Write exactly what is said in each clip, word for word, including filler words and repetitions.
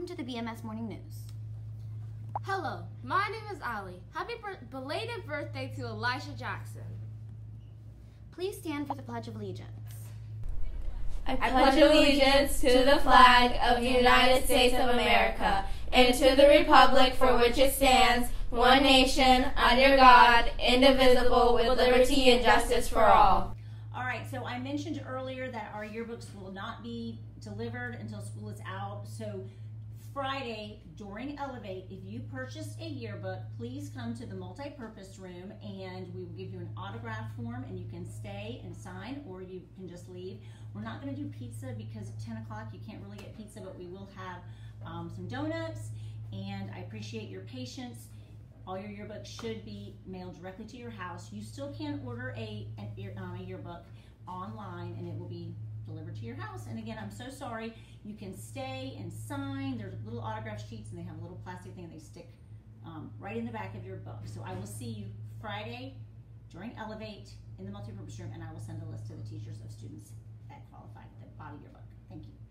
welcome to the B M S Morning News. Hello, my name is Ali. Happy belated birthday to Elisha Jackson. Please stand for the Pledge of Allegiance. I pledge allegiance to the flag of the United States of America and to the republic for which it stands, one nation, under God, indivisible, with liberty and justice for all. All right, so I mentioned earlier that our yearbooks will not be delivered until school is out. So Friday during Elevate, if you purchased a yearbook, please come to the multi-purpose room and we will give you an autograph form and you can stay and sign or you can just leave. We're not going to do pizza because at ten o'clock you can't really get pizza, but we will have um, some donuts, and I appreciate your patience. All your yearbooks should be mailed directly to your house. You still can order a, an, um, a yearbook online and it will be delivered to your house. And again, I'm so sorry. You can stay and sign. There's little autograph sheets and they have a little plastic thing they stick um, right in the back of your book. So I will see you Friday during Elevate in the multipurpose room, and I will send a list to the teachers of students that qualify that bought a yearbook. Thank you.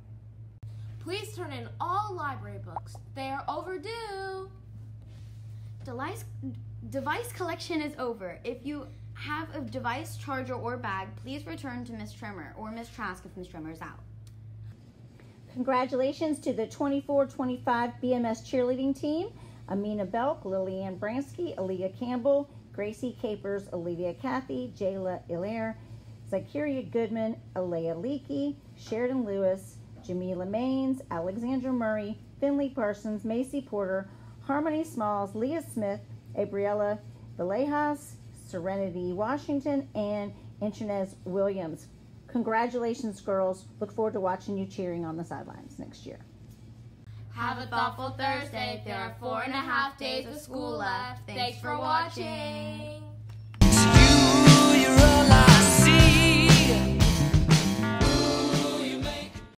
Please turn in all library books. They are overdue. Device, device collection is over. If you have a device, charger, or bag, please return to Miz Trimmer or Miz Trask if Miz Trimmer is out. Congratulations to the twenty-four twenty-five B M S cheerleading team. Amina Belk, Lillian Bransky, Aaliyah Campbell, Gracie Capers, Olivia Cathy, Jayla Ilaire, Zakiria Goodman, Alea Leakey, Sheridan Lewis, Jamila Maines, Alexandra Murray, Finley Parsons, Macy Porter, Harmony Smalls, Leah Smith, Abriella Villejas, Serenity Washington, and Inchinez Williams. Congratulations, girls. Look forward to watching you cheering on the sidelines next year. Have a thoughtful Thursday. There are four and a half days of school left. Thanks for watching.